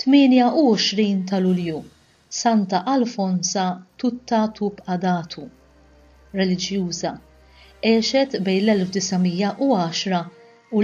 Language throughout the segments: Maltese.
28 ta' Lulju, Santa Alfonsa Tutta Tub Adatu, reliġjuża, għexet bejn l-1910 u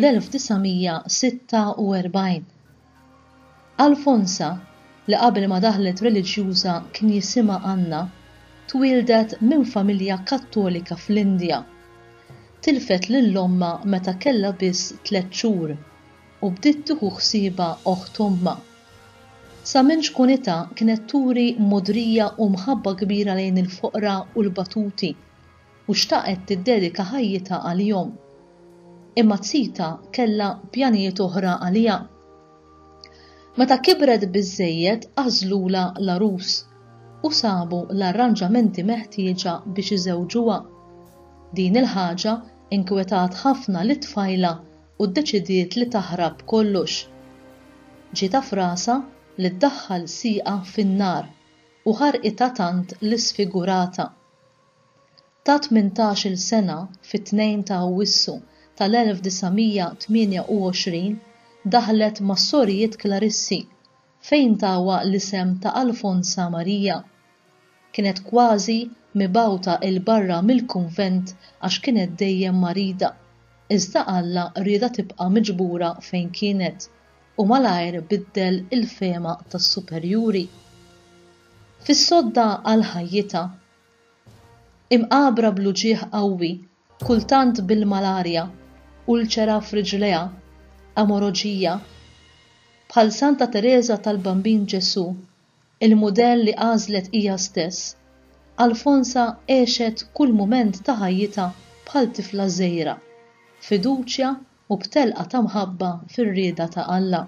l-1946. Alfonsa, li qabel ma daħlet reliġjuża kien jisimha Anna, twildet minn familja Kattolika fl-Indja. Tilfet lill-omma meta kellha biss 3 xhur u bdiet tieħu ħsiebha oħt omma. Sa minn xkunità kienet turi modrija u mħabba kbira lejn il-foqra u l-batuti u xtaqet tiddedika ħajjitha għalihom. Imma tsita kellha pjanijiet oħra għaliha. Meta kibret biżżejjed għażlula l-arus u sabu l-arranġamenti meħtieġa biex iżewġuha. Din il-ħaġa inkwetat ħafna lit-tfajla u ddeċidiet li taħrab kollox. Ġiet frasa li ddaħħal sieqa fin-nar u ħarqitha tant li sfigurata. Ta' 18-il sena fit-2 ta' Awwissu tal-1928 daħlet mas-Sorijiet Klarissi fejn tawa l-isem ta' Alfonsa Marija. Kienet kważi mibgħuta il-barra mill-kunvent għax kienet dejjem marida, iżda Alla rieda tibqa' miġbura fejn kienet u malajr biddel il-fema tas-superjuri. Fis-sodda għal ħajjitha, imqabra bl-uġigħ qawwi, kultant bil-malarja, ulċera f'riġleha, amoroġija, bħal Santa Teresa tal-Bambin Ġesu, il-mudell li għażlet hija stess, Alfonsa għexet kull mument ta' ħajjitha bħal tifla żgħira, fiduċja u b'telqa ta' mħabba fir-rieda ta' Alla.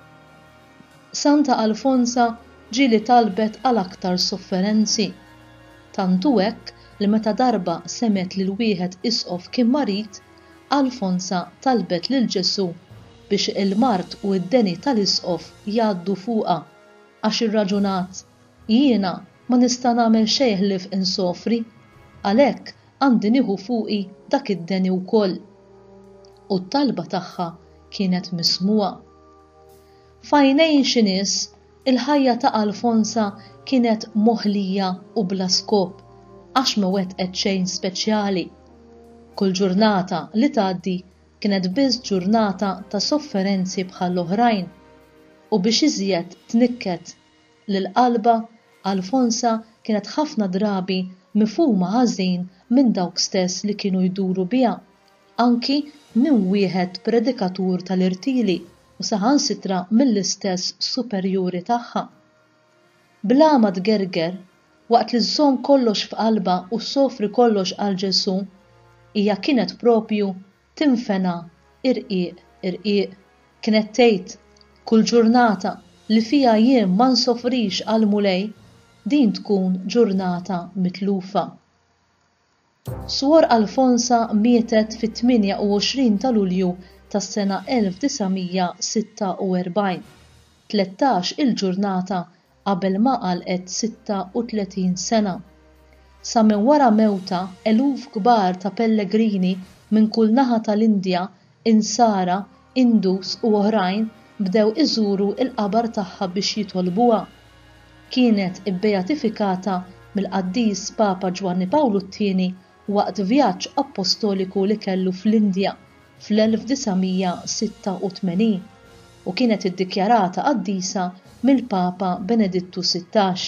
Santa Alfonsa ġieli talbet għal aktar sofferenzi, tantu hekk li meta darba semet lil wieħed isqof kien marit, Alfonsa talbet lil Ġesu biex il-mart u d-deni tal-isqof jgħaddu fuqha għax irraġunat jiena ma nista' nagħmel xejn ħlief insofri, għalhekk għandi nieħu fuqi dak id-deni wkoll. U t-talba tagħha kienet mismuha. F'għajnejn xi nies il-ħajja ta' Alfonsa kienet moħlija u bla skop għax ma wettqet xejn speċjali. Kull ġurnata li tgħaddi kienet biss ġurnata ta' sofferenzi bħall-oħrajn u biex iżjed tnikket lill-qalba Alfonsa kienet ħafna drabi mifhuma ħażin minn dawk stess li kienu jduru biha, anki minn wieħed predikatur tal-irtili u saħansitra mill-istess superjuri tagħha. Bla ma tgerger, waqt li żżomm kollox f'qalba u ssofri kollox għal Ġesu, hija kienet propju tinfena irqiq. Kienet tgħid kull ġurnata li fiha jien ma nsofrix għal mulej, din tkun ġurnata mitlufa. Suor Alfonsa mietet fit-28 ta' Lulju tas-sena 1946, 13 il-ġurnata qabel ma qalqet 36 sena. Sa minn wara mewta eluf kbar ta' pellegrini minn kull naħa tal-Indja, insara, Indus u oħrajn bdew iżuru il-qabar tagħha biex jitolbuha. Kienet ibbeatifikata mill-Qaddis Papa Ġwanni Pawlu II waqt vjaġġ apostoliku li kellu fl-Indja fl-1986 u kienet iddikjarata qaddisa mill-Papa Benedittu XVI.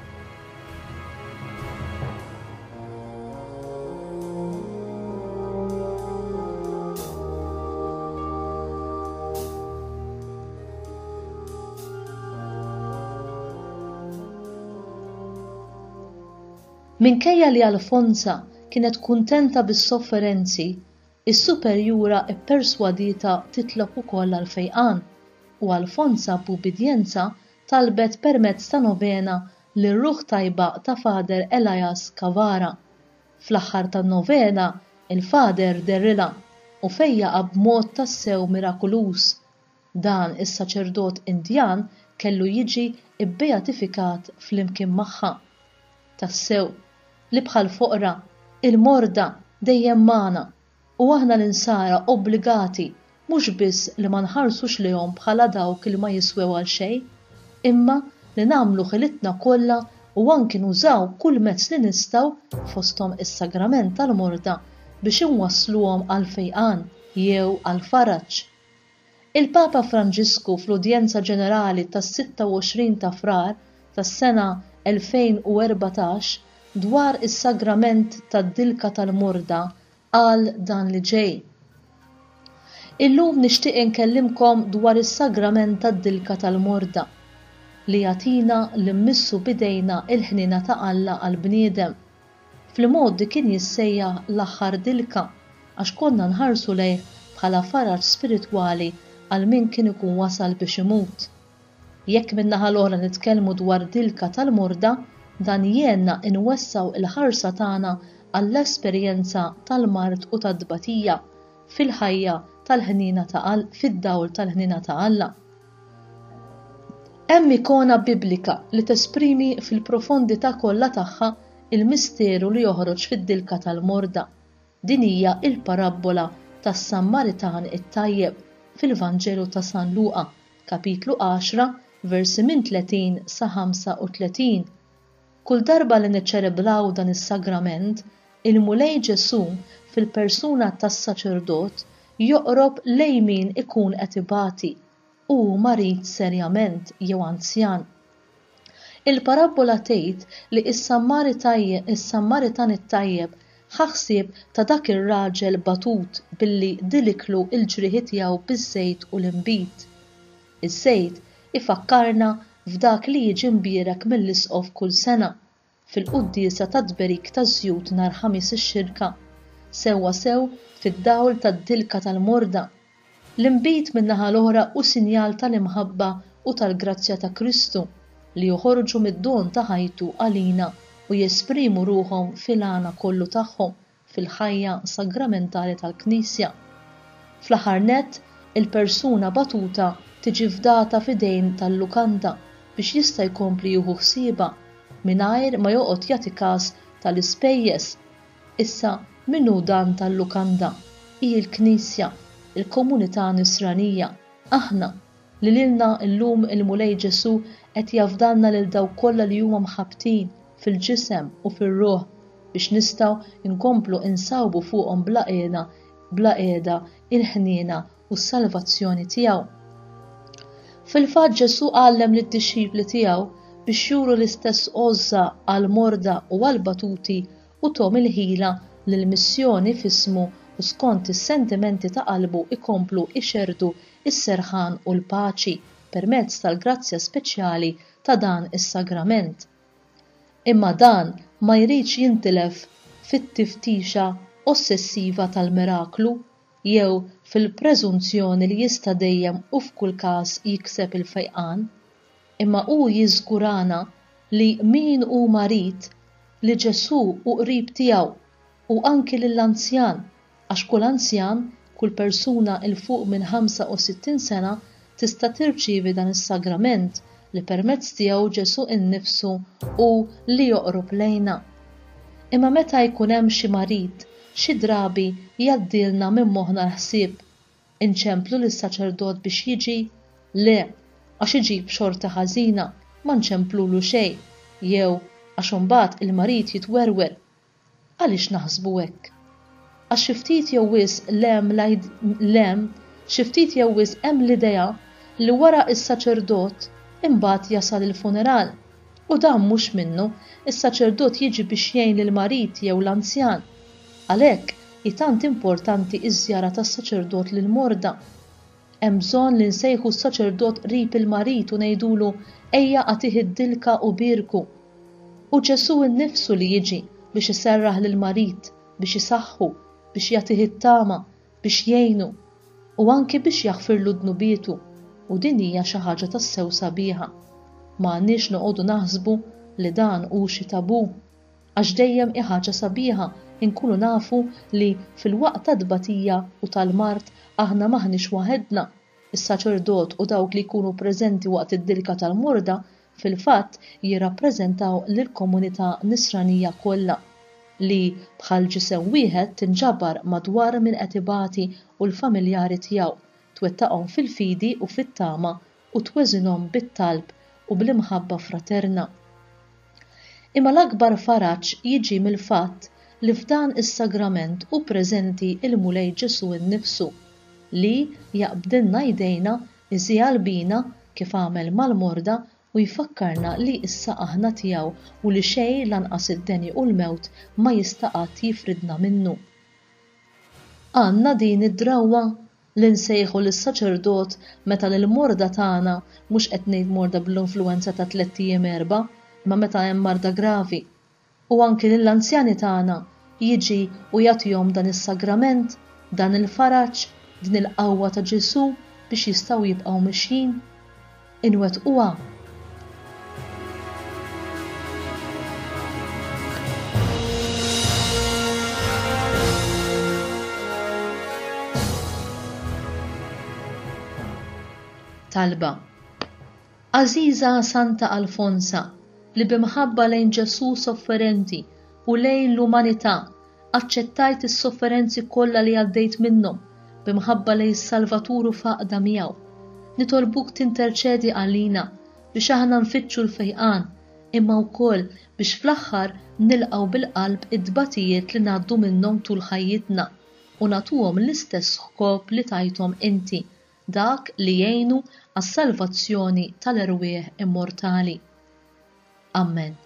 Minkejja li Alfonsa kienet kuntenta bis-sofferenzi, is-superjura pperswadita titlob ukoll għall-fejqan u Alfonsa b'ubidjenza talbet permezz ta' novena lir-ruħ tajba ta' Fader Elias Kavara. Fl-aħħar tan-novena il-Fader derrilha u fejjaqa b'mod tassew mirakoluż. Dan is-saċerdot Indjan kellu jiġi bbeatifikat flimkien magħha. Tassew li bħal foqra, il-morda dejjem magħna u aħna l-insara obbligati mhux biss li ma nħarsux lihom bħala dawk li ma jiswew għal xejn, imma li nagħmlu ħilitna kollha u anki nużaw kull mezz li nistgħu fosthom is-sagrament tal-morda biex inwassluhom għal fejqan jew għal faraġġ. Il-Papa Franġisku fl-Udjenza Ġenerali tas-26 ta' Frar tas-sena 2014 dwar is-sagrament tad-dilka tal-morda qal dan li ġej. Illum nixtieq inkellimkom dwar is-sagrament tad-dilka tal-morda li jagħtina li mmissu bidejna il-ħnina ta' Alla għall-bniedem. Fl-modi kien jissejjaħ l-aħħar dilka għax konna nħarsu lejh bħala faraġġ spiritwali għal min kien ikun wasal biex imut. Jekk min-naħa l-oħra nitkellmu dwar dilka tal-morda, dan jgħinna inwessaw il-ħarsa tagħna għall-esperjenza tal-mard u tad-dbatija fil-ħajja tal-ħnina fid-dawl tal-ħnina ta' Alla. Hemm ikona biblika li tesprimi fil-profondità kollha tagħha il-misteru li joħroġ fid-dilka tal-morda. Din hija il-parabbola tas-Sammaritan it-Tajjeb fil-Vanġelu ta' San Luqa, kapitlu 10, versi minn 30 sa 35. Kull darba li niċċelebraw dan is-sagrament, il-mulej Ġesu fil-persuna tas-saċerdot joqrob lejn min ikun qed ibati u marid serjament jew anzjan. Il-parabbola tgħid li is-Sammaritan it-Tajjeb ħaħsib ta' dak ir-raġel batut billi diliklu il-ġrieħi tiegħu biż-żejt u l-inbit. Iż-żejt ifakkarna f'dak li jiġi mbierek mill-isqof kull sena fil-quddiesa tad-tberik taż-żjud nhar ħamis ix-xirka, sewwa sew fid-dawl tad-dilka tal-morda. L-inbit min-naħa l-oħra u sinjal tal-imħabba u tal-grazzja ta' Kristu li joħorġu mid-don ta' ħajtu għalina u jesprimu ruhom fil-għana kollu tagħhom fil-ħajja sagramentali tal-Knisja. Fl-aħħar nett, il-persuna batuta tiġi fdata f'idejn tal-lukanda biex jista' jkompli jieħu ħsieba mingħajr ma joqgħod jagħti każ tal-ispejjeż. Issa minnu dan tal-lukanda? Hi l-Knisja, il-komunità Nisranija, aħna li lilna llum il-mulej Ġesu qed jafdalna lil dawk kollha li huma mħabbtin fil-ġisem u fir-ruħ biex nistgħu nkomplu insawbu fuqhom bla qiegħda il-ħniena u s-salvazzjoni tiegħu. Fil-fatt Ġesu għallem lid-dixxipli tiegħu biex juru l-istess għoża għall-morda u għall-batuti u tom il-ħila lill-missjoni f'ismu u skont is-sentimenti ta' qalbu ikomplu ixerdu is-serħan u l-paċi permezz tal-grazzja speċjali ta' dan is-sagrament. Imma dan ma jridx jintilef fit-tiftixa ossessiva tal-miraklu jew fil-preżunzjoni li jista' dejjem u f'kull każ jikseb il-fejqan, imma hu jiżgurana li min hu marid li Ġesu u qrib tiegħu u anki lill-anzjan għax kull anzjan, kull persuna il fuq minn 65 sena tista' tirċievi dan is-sagrament li permezz tiegħu Ġesu innifsu u li joqrob lejna. Imma meta jkun hemm xi marid, xi drabi jgħaddilna minn moħħna l-ħsieb inċemplu lis-saċerdot biex jiġi, le, għax iġib xorta ħażina ma nċemplulu xejn, jew għax imbagħad il-marid jitwerwer. Għaliex naħsbu hekk? Għax xi ftit jew wisq xi ftit jew wisq hemm l-idea li wara is-saċerdot imbagħad jasal il-funeral u dan mhux minnu, is-saċerdot jiġi biex jgħin lill-marid jew l-anzjan. Għalhekk hi tant importanti ż-żjara tas-saċerdot lill-morda. Hemm bżonn li nsejħu s-saċerdot qrib il-marid u ngħidulu ejja agħtih id-dilka u bierku. U Ġesu innifsu li jiġi biex iserraħ lill-marid, biex isaħħu, biex jagħtih it-tama, biex jgħinu u anke biex jaħfirlu dnubietu. U din hija xi ħaġa tassew sabiħa. M'għandniex noqogħdu naħsbu li dan hu xi tabu, għax dejjem hi ħaġa sabiħa inkunu nafu li fil-waqt ta' dbatija u tal-mart aħna maħniex waħedna. Is-saċerdot u dawk li jkunu preżenti waqt id-dilka tal-morda fil-fatt jirrappreżentaw lill-komunità Nisranija kollha li bħal ġisem wieħed tinġabar madwar min qed ibati u l-familjari tiegħu, twettaqhom fil-fidi u fit-tama u tweżinhom bit-talb u bl-imħabba fraterna. Imma l-akbar faraġġ jiġi mill-fatt li f'dan is-sagrament hu preżenti il-Mulej Ġesu innifsu li jaqbdilna jdejna iżjal bina kif għamel mal-morda u jfakkarna li issa aħna tiegħu u li xejn lanqas id-deni u l-mewt ma jista' qatt jifridna minnu. Għandna din id-drawwa li nsejħu lis-saċerdot meta lill-morda tagħna mhux qed ngħid morda bl-influwenza ta' 3 ijiem 4, ma meta hemm marda gravi. U anki lill-anzjani tagħna jiġi u jagħtihom dan is-sagrament, dan il-faraġġ, din il-qawwa ta' Ġesu biex jistgħu jibqgħu mixjin. Inwettquha. Talba. Għażiża Santa Alfonsa li bimħabba lejn Ġesu sofferenti u lejn l-umanità aċċettajt is-sofferenzi kollha li għaddejt minnhom bimħabba lejn is-Salvaturu faqda miegħu. Nitolbuk tinterċedi għalina biex aħna nfittxu l-fejqan imma wkoll biex fl-aħħar nilqgħu bil-qalb id-dbatijiet li ngħaddu minnhom tul ħajjitna u nagħtuhom l-istess ħkop li tajthom inti, dak li jgħinu għas-salvazzjoni tal-erwieħ immortali. Amen.